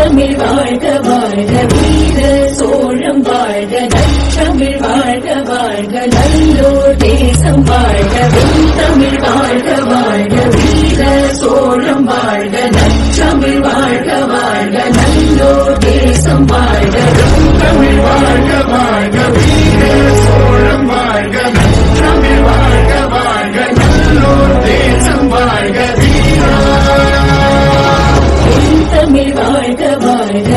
தமிழ் வாழ்க வாழ்க வீர சோழம் வாழ்க நற்றமிழ் வாழ்க வாழ்க நல்லோர் தேசம் வாழ்க தமிழ் வாழ்க வாழ்க வீர சோழம் வாழ்க நற்றமிழ் வாழ்க வாழ்க நல்லோர் தேசம் வாழ்க தமிழ் வாழ்க வாழ்க வீர சோழம் வாழ்க நற்றமிழ் வாழ்க வாழ்க நல்லோர் தேசம் வாழ்க தமிழ் வாழ்க வாழ்க